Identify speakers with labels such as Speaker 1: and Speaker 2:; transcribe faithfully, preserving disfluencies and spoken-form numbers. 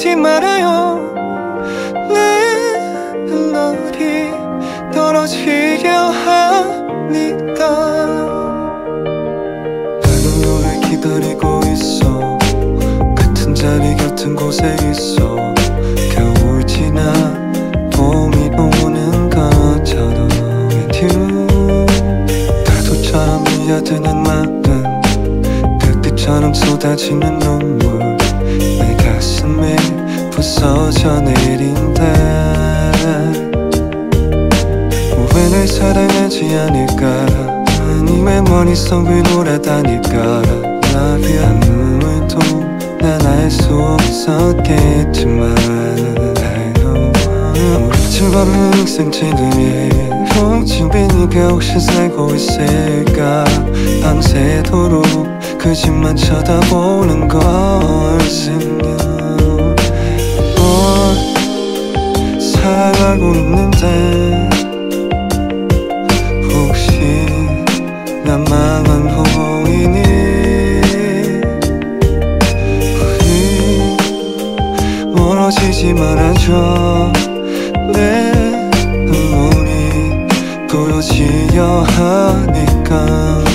Speaker 1: 멀어지지 말아요. 내 멜로디 떨어지려 하니까. 나는 너를 기다리고 있어. 같은 자리 같은 곳에 있어. 겨울 지나 봄이 오는 것처럼 with you. 파도처럼 밀려드는 마음, 그때처럼 쏟아지는 눈물 내 가슴에 부서져 내린다. 왜 날 사랑하지 않을까? 아니 왜 머릿속을 돌아다닐까? 아무도 난 알 수 없었겠지만 우리처럼 학생들이 집에 네가 혹시 살고 있을까? 밤새도록 그 집만 쳐다보는 걸 생겨. 어, 사랑하고 있는데 혹시 나만한 호인이? 우리 멀어지지 말아줘. 내 눈물이 부러지려 하니까.